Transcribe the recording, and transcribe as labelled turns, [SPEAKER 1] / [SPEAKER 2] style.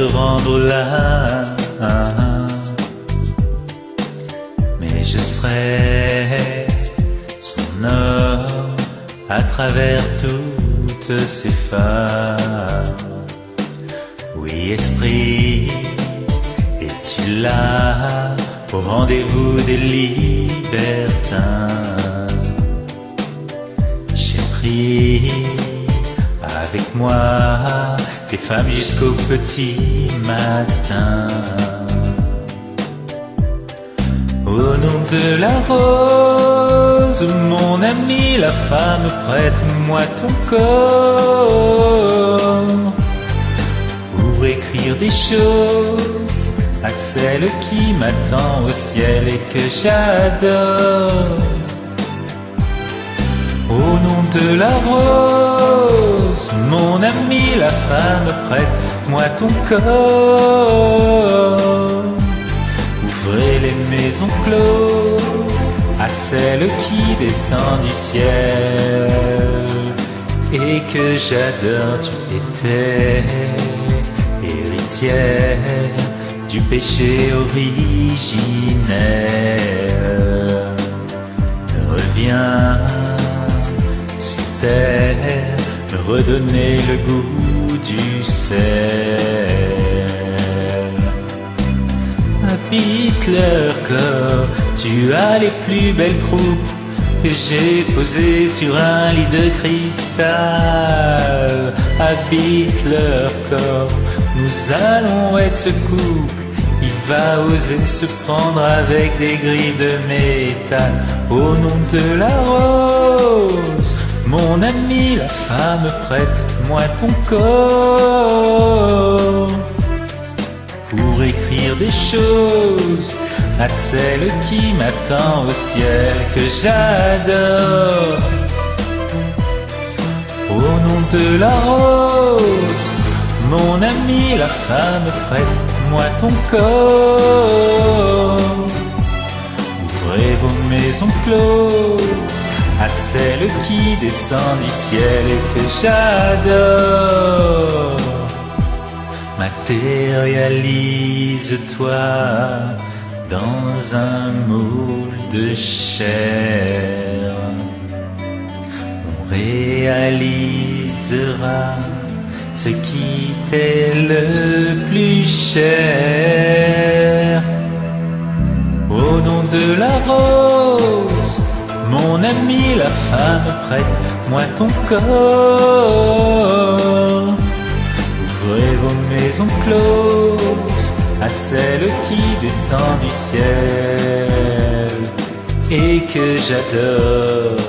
[SPEAKER 1] rendre là, mais je serai son or à travers toutes ces femmes. Oui, esprit, es-tu là au rendez-vous des libertins? J'ai pris avec moi des femmes jusqu'au petit matin. Au nom de la rose, mon ami, la femme, prête-moi ton corps pour écrire des choses à celle qui m'attend au ciel et que j'adore. Au nom de la rose, mon ami, la femme, prête-moi ton corps. Ouvrez les maisons closes à celle qui descend du ciel et que j'adore. Tu étais héritière du péché originel. Reviens sur terre, me redonner le goût du sel. Habite leur corps, tu as les plus belles croupes que j'ai posées sur un lit de cristal. Habite leur corps, nous allons être ce couple. Il va oser se prendre avec des griffes de métal. Au nom de la rose, mon ami, la femme, prête-moi ton corps pour écrire des choses à celle qui m'attend au ciel que j'adore. Au nom de la rose, mon ami, la femme, prête-moi ton corps. Ouvrez vos maisons closes à celle qui descend du ciel et que j'adore. Matérialise-toi dans un moule de chair. On réalisera ce qui t'est le plus cher. Au nom de la rose, mon ami, la femme, prête-moi ton corps. Ouvrez vos maisons closes à celle qui descend du ciel et que j'adore.